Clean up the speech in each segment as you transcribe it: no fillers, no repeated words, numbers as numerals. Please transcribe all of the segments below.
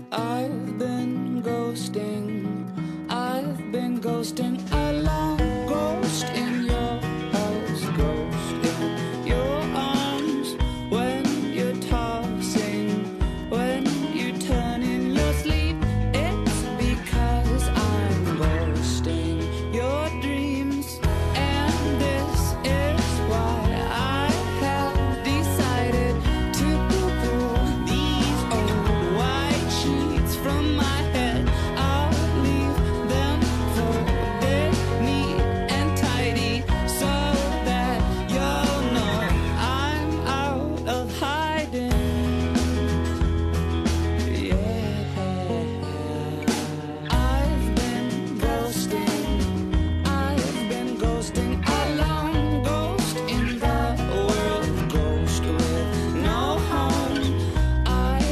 I've been ghosting alone. Ghost in your house, ghost in your arms. When you're tossing, when you turn in your sleep, it's because I'm ghosting your dreams. And this is why I have decided to pull these old white sheets from my head. I'll leave them folded neat and tidy so that you'll know I'm out of hiding. Yeah, I've been ghosting alone. Ghost in the world, ghost with no home. I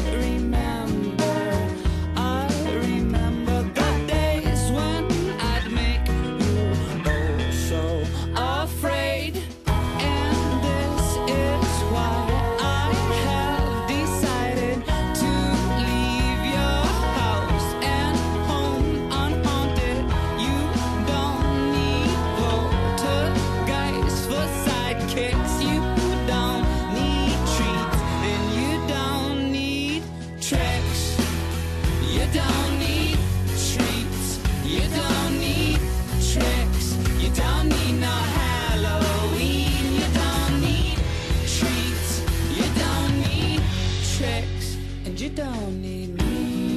remember the days when I'd make you oh so afraid. And this is why I have decided to leave your house and home unhaunted. You don't need poltergeists for sidekicks. You don't need treats and you don't need tricks. You don't need treats. You don't need tricks. You don't need no Halloween. You don't need treats. You don't need tricks. And you don't need me.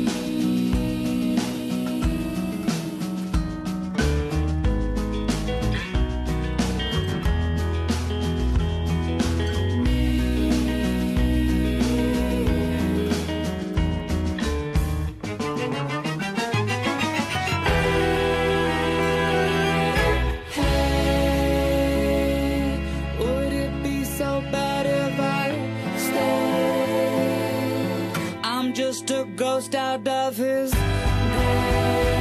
Hey, would it be so bad if I stayed? I'm just a ghost out of his grave.